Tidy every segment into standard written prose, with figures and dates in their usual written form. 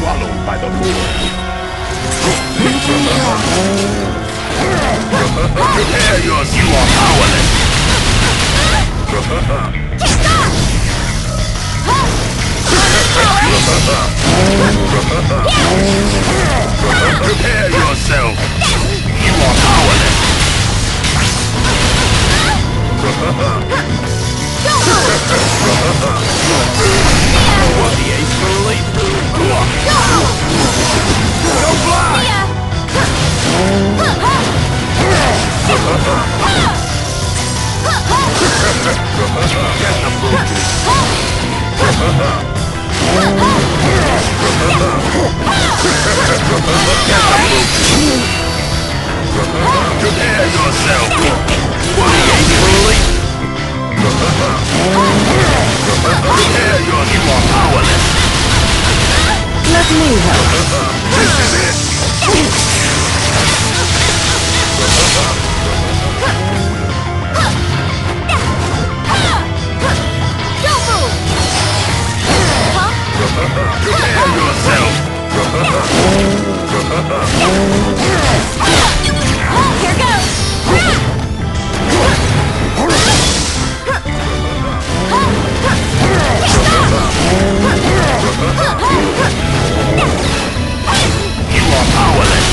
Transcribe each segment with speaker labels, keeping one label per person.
Speaker 1: swallowed by the Lord. Prepare yourself. You are powerless. Prepare yourself. You are powerless. Want the ace for relief? Don't fly! Get the bruises. Prepare yourself. Want the ace for relief? Prepare yourself. You are powerless.
Speaker 2: Let me help.
Speaker 1: This is it. Prepare yourself.
Speaker 3: Here goes.
Speaker 1: You are powerless.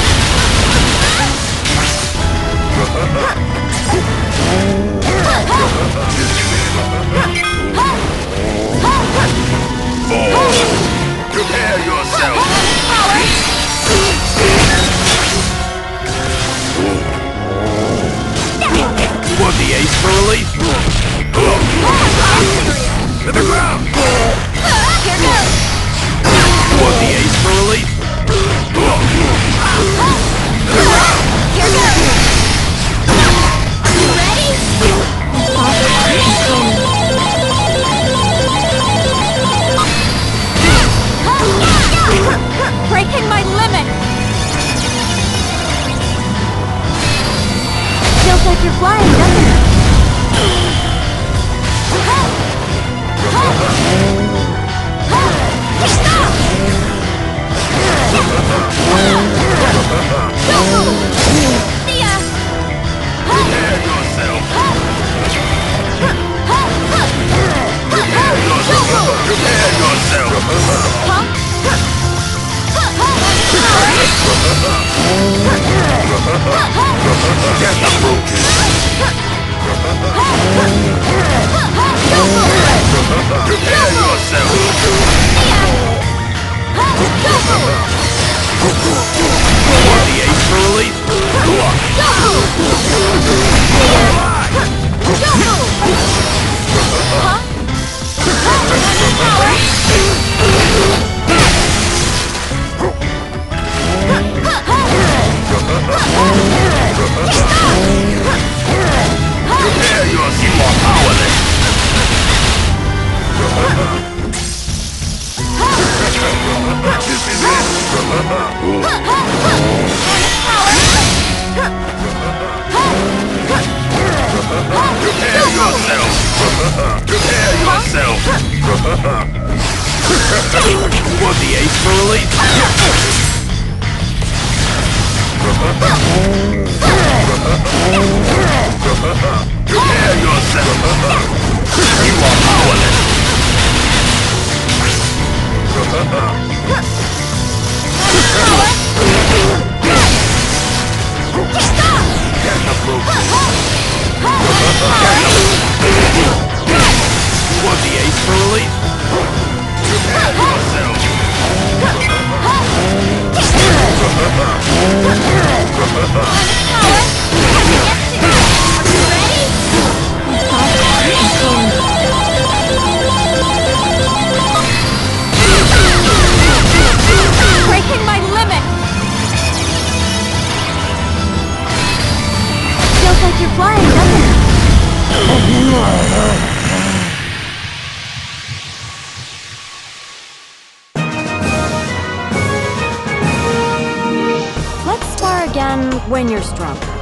Speaker 1: Prepare yourself. Want the ace for relief? To the ground.
Speaker 3: Here goes.
Speaker 1: Want the ace for relief? To the ground.
Speaker 3: Here goes. You ready? Breaking my limit. Feels like you're flying, doesn't it?
Speaker 1: Prepare yourself. Prepare yourself. Prepare yourself. Get the brooches. Prepare yourself. Want the ace for relief? Prepare yourself. You are powerless. This is it. Prepare yourself. Prepare yourself. Want the ace for relief? Prepare yourself. You are powerless. Get the brooches. Want the ace for relief? Prepare yourself.
Speaker 3: Breaking my limit. Feels like you're flying, doesn't it? Let's spar again when you're stronger.